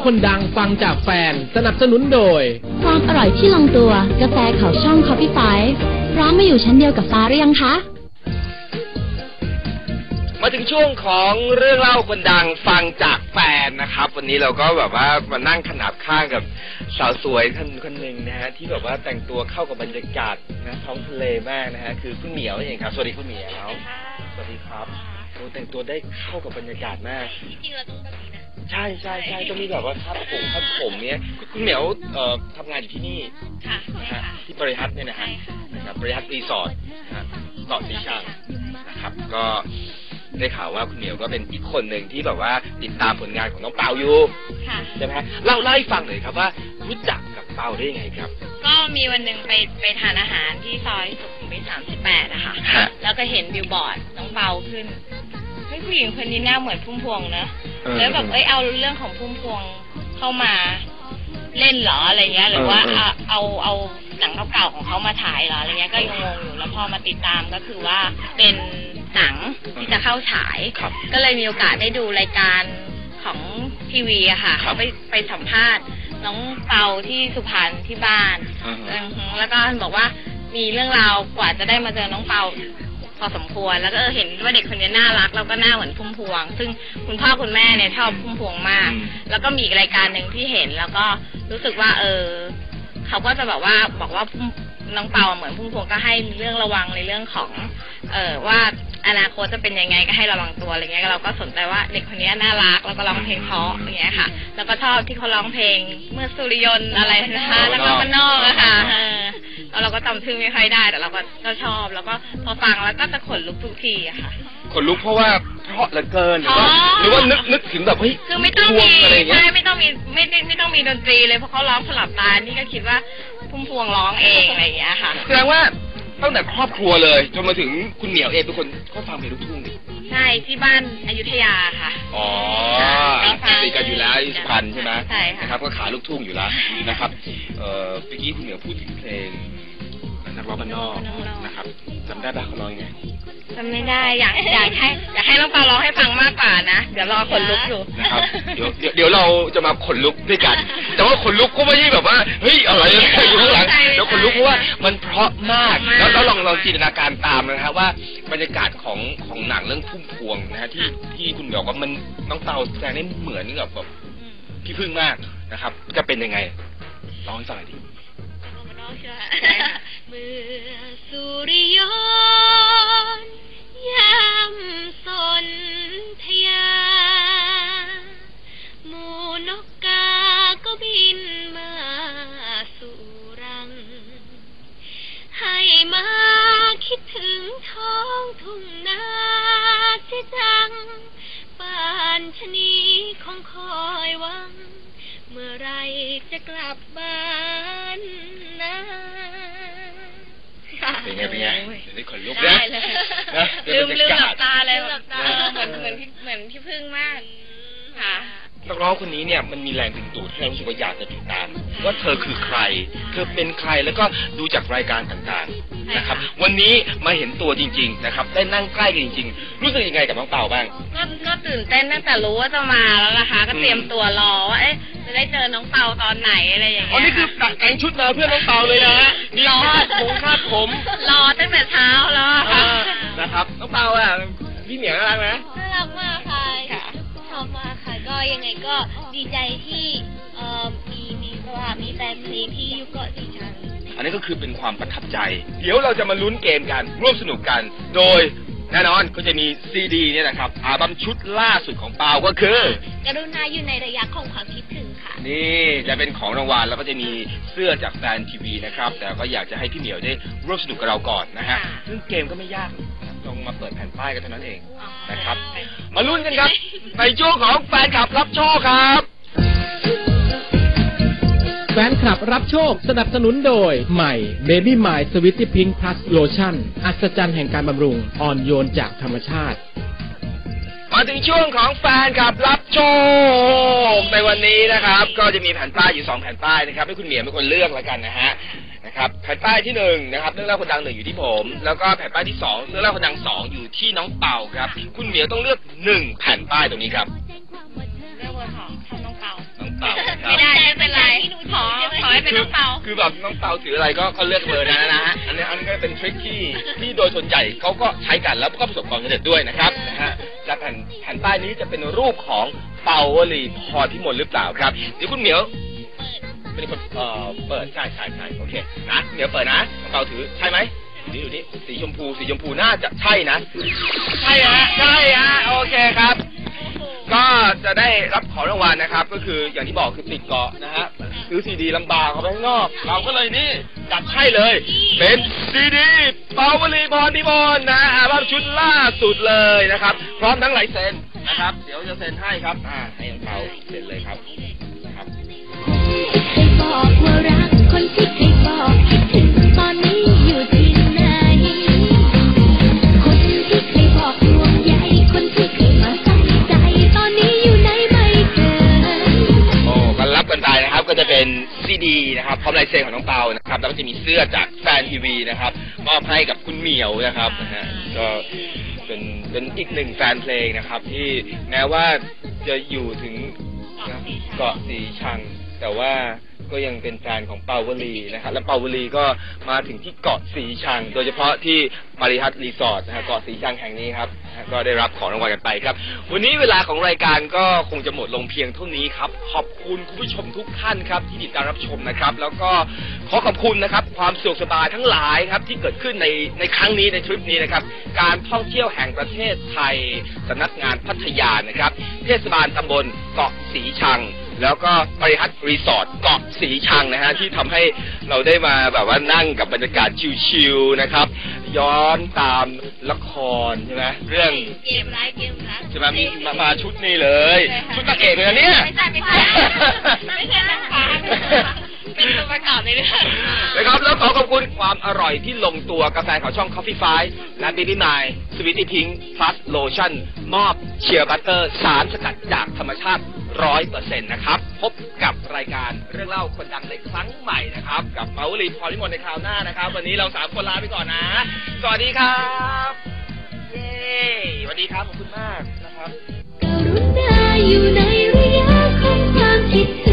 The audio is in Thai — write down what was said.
คนดังฟังจากแฟนสนับสนุนโดยความอร่อยที่ลงตัวกาแฟเขาช่อง Coffee 5พร้อมมาอยู่ชั้นเดียวกับฟ้าหรือยังคะมาถึงช่วงของเรื่องเล่าคนดังฟังจากแฟนนะครับวันนี้เราก็แบบว่ามานั่งขนาบข้างกับสาวสวยคนหนึ่งนะฮะที่แบบว่าแต่งตัวเข้ากับบรรยากาศนะท้องทะเลมากนะฮะคือคุณเหมียวเองครับสวัสดีคุณเหมียวสวัสดีครับโอ้แต่งตัวได้เข้ากับบรรยากาศมากจริงๆเราต้องแบบนี้นะใช่ต้องมีแบบว่าคาดผมเนี้ยคุณเหมียวทำงานอยู่ที่นี่ค่ะที่บริฮัทเนี่ยนะฮะนะครับบริฮัทรีสอร์ทนะเกาะสีชังนะครับก็ได้ข่าวว่าคุณเหมียวก็เป็นอีกคนหนึ่งที่แบบว่าติดตามผลงานของน้องเปาอยู่ใช่ไหมฮะเล่าให้ฟังหน่อยครับว่ารู้จักกับเปาได้ยังไงครับก็มีวันหนึ่งไปทานอาหารที่ซอยสุขุมวิท38นะคะแล้วก็เห็นบิลบอร์ดน้องเปาขึ้นเฮ้ยผู้หญิงคนนี้หน้าเหมือนพุ่มพวงนะแล้วแบบเอาเรื่องของพุ่มพวงเข้ามาเล่นเหรออะไรเงี้ยหรือว่าเอาหนังเก่าๆของเขามาถ่ายเหรออะไรเงี้ยก็ยังงงอยู่แล้วพอมาติดตามก็คือว่าเป็นหนังที่จะเข้าฉายก็เลยมีโอกาสได้ดูรายการของทีวีอะค่ะเขาไปสัมภาษณ์น้องเปาที่สุพรรณที่บ้านแล้วก็บอกว่ามีเรื่องราวกว่าจะได้มาเจอน้องเปาพอสมควรแล้วก็เห็นว่าเด็กคนนี้น่ารักแล้วก็หน้าเหมือนพุ่มพวงซึ่งคุณพ่อคุณแม่เนี่ยชอบพุ่มพวงมากแล้วก็มีอีกรายการหนึ่งที่เห็นแล้วก็รู้สึกว่าเขาก็จะแบบว่าบอกว่าน้องเปาเหมือนพุ่มพวงก็ให้เรื่องระวังในเรื่องของว่าอนาคตจะเป็นยังไงก็ให้ระวังตัวอะไรเงี้ยเราก็สนใจว่าเด็กคนนี้น่ารักแล้วก็ร้องเพลงเพราะอย่างเงี้ยค่ะแล้วก็ชอบที่เขาร้องเพลงเมื่อสุริยนต์อะไรนะคะแล้วก็มันนอกอะค่ะแล้วเราก็จำชื่อไม่ค่อยได้แต่เราก็ชอบแล้วก็พอฟังแล้วก็จะขนลุกทุกทีอะค่ะขนลุกเพราะว่าเพราะเหลือเกินหรือว่านึกถึงแบบเฮ้ยคือไม่ต้องมีไม่ต้องมีดนตรีเลยเพราะเขาร้องสลับตานี่ก็คิดว่าพุ่มพวงร้องเองอะไรอย่างเงี้ยค่ะแสดงว่าตั้งแต่ครอบครัวเลยจนมาถึงคุณเหมียวเองเป็นคนก็ฟังเพลงลูกทุ่งใช่ที่บ้านอยุธยาค่ะอ๋อติดกันอยู่แล้วที่สุพรรณใช่ไหมใช่ค่ะนะครับก็ขาลูกทุ่งอยู่แล้วนะครับเมื่อกี้คุณเหมียวพูดถึงเพลงนักร้องบ้านนอกนะครับจำได้ป่ะเขาร้องยังไงจำไม่ได้อยากให้น้องปาร้องให้ฟังมากกว่านะเดี๋ยวรอขนลุกอยู่นะครับเดี๋ยวเราจะมาขนลุกด้วยกันแต่ว่าขนลุกก็ไม่ใช่แบบว่าเฮ้ยอะไรอยู่ข้างหลังเดี๋ยวขนลุกเพราะว่ามันเพราะมากแล้วลองจินตนาการตามนะครับว่าบรรยากาศของหนังเรื่องพุ่มพวงนะฮะที่คุณบอกว่ามันน้องเปาแสดงได้เหมือนกับแบบพี่พึ่งมากนะครับจะเป็นยังไงร้องให้ฟังหน่อยดิเมื่อสุริยนต์ยามสนธยาหมูนกกาก็บินมาสู่รังให้มาคิดถึงท้องทุ่งนาเสียจังป่านชะนีคงคอยหวังเมื่อไรจะกลับบ้านนะเป็นไงได้ขนลุกนะลืมหลับตาเลยเหมือนพี่พึ่งมากค่ะนักร้องคนนี้เนี่ยมันมีแรงดึงดูดให้เรารู้สึกว่าอยากจะติดตามว่าเธอคือใครเธอเป็นใครแล้วก็ดูจากรายการต่างๆนะครับวันนี้มาเห็นตัวจริงๆนะครับได้นั่งใกล้กันจริงๆรู้สึกยังไงกับน้องเปาบ้างก็ตื่นเต้นตั้งแต่รู้ว่าจะมาแล้วนะคะก็เตรียมตัวรอว่าจะได้เจอน้องเปาตอนไหนอะไรอย่างเงี้ยอ๋อนี่คือแต่งชุดมาเพื่อน้องเปาเลยนะฮะรอคาดผมรอตั้งแต่เช้าแล้วนะครับน้องเปาอ่ะพี่เหมียวน่ารักไหมน่ารักมากค่ะชอบมากค่ะก็ยังไงก็ดีใจที่มีแฟนเพลงที่อยู่เกาะสีชังอันนี้ก็คือเป็นความประทับใจเดี๋ยวเราจะมาลุ้นเกมกันร่วมสนุกกันโดยแน่นอนก็จะมีซีดีเนี่ยนะครับอัลบั้มชุดล่าสุดของเปาก็คือกรุณาอยู่ในระยะของความคิดถึงค่ะนี่จะเป็นของรางวัลแล้วก็จะมีเสื้อจากแฟนทีวีนะครับแต่ก็อยากจะให้พี่เหมียวได้ร่วมสนุกกับเราก่อนนะฮะซึ่งเกมก็ไม่ยากลองมาเปิดแผ่นป้ายกันเท่านั้นเองนะครับมาลุ้นกันครับในช่วงของแฟนคลับรับโชคครับแฟนคลับรับโชคสนับสนุนโดยใหม่ Baby My Sweetie Pink Plus Lotion อัศจรรย์แห่งการบำรุงอ่อนโยนจากธรรมชาติมาถึงช่วงของแฟนคลับรับโชคในวันนี้นะครับก็จะมีแผ่นป้ายอยู่2แผ่นป้ายนะครับให้คุณเหมียวเป็นคนเลือกแล้วกันนะฮะนะครับแผ่นป้ายที่1นะครับเรื่องเล่าคนดัง1อยู่ที่ผมแล้วก็แผ่นป้ายที่2เรื่องเล่าคนดัง2อยู่ที่น้องเปาครับคุณเหมียวต้องเลือก1แผ่นป้ายตรงนี้ครับเลือกเบอร์2ชอบน้องเปาเปาไม่ได้ไม่เป็นไรขอให้เป็นน้องเปาคือแบบน้องเปาถืออะไรก็เลือกเบอร์นะฮะอันนี้ก็เป็นทริคที่โดยส่วนใหญ่เขาก็ใช้กันแล้วก็ประสบความสำเร็จด้วยนะครับนะฮะและแผ่นป้ายนี้จะเป็นรูปของเปาวลีพรพิมลหรือเปล่าครับเดี๋ยวคุณเหมียวเป็นคนเปิดใช่โอเคนะเหมียวเปิดนะน้องเปาถือใช่ไหมดูนี่สีชมพูน่าจะใช่นะใช่ฮะโอเคครับก็จะได้รับของรางวัลนะครับก็คืออย่างที่บอกคือติดเกาะนะฮะซื้อซีดีลำบากเอาไปข้างนอกเราก็เลยนี่จัดให้เลยเป็นซีดีเปาวลีพรพิมลนะอัลบั้มชุดล่าสุดเลยนะครับพร้อมทั้งลายเซ็นนะครับเดี๋ยวจะเซ็นให้ครับให้น้องเปาเซ็นเลยครับเคยบอกว่ารักคนที่เคยบอกคิดถึงตอนนี้อยู่ที่ไหนคนที่เคยบอกห่วงใยคนที่เคยมาใส่ใจตอนนี้อยู่ไหนไม่เจอโอ้ก็รับกันไปนะครับก็จะเป็นซีดีนะครับพร้อมลายเซ็นของน้องเปานะครับแล้วก็จะมีเสื้อจากแฟนทีวีนะครับมอบให้กับคุณเหมียวนะครับนะฮะก็เป็นอีกหนึ่งแฟนเพลงนะครับที่แม้ว่าจะอยู่ถึงเกาะสีชังแต่ว่าก็ยังเป็นแฟนของเปาวลีนะครับและเปาวลีก็มาถึงที่เกาะสีชังโดยเฉพาะที่มาริฮัทรีสอร์ทนะฮะเกาะสีชังแห่งนี้ครับก็ได้รับของรางวัลกันไปครับวันนี้เวลาของรายการก็คงจะหมดลงเพียงเท่านี้ครับขอบคุณคุณผู้ชมทุกท่านครับที่ติดตามรับชมนะครับแล้วก็ขอขอบคุณนะครับความสะดวกสบายทั้งหลายครับที่เกิดขึ้นในครั้งนี้ในทริปนี้นะครับการท่องเที่ยวแห่งประเทศไทยสำนักงานพัทยานะครับเทศบาลตำบลเกาะสีชังแล้วก็ปริฮัทรีสอร์ทเกาะสีชังนะฮะที่ทำให้เราได้มาแบบว่านั่งกับบรรยากาศชิลๆนะครับย้อนตามละครใช่ไหมเรื่องเกมรักใช่ไหมมีมาชุดนี้เลยชุดนางเอกเลยนะเนี่ยไม่ใช่นางฟ้าเป็นตัวประกอบในเรื่องนะครับแล้วขอบคุณความอร่อยที่ลงตัวกาแฟของช่อง Coffee Five และ Baby My Sweetie Pink Plus Lotion มอบเชียร์บัตเตอร์สารสกัดจากธรรมชาติ 100% นะครับพบกับรายการเรื่องเล่าคนดังในครั้งใหม่นะครับกับเปาวลีพรพิมลในคราวหน้านะครับวันนี้เรา3คนลาไปก่อนนะสวัสดีครับเย้สวัสดีครับขอบคุณมากนะครับกรุณาอยู่ในระยะของความคิด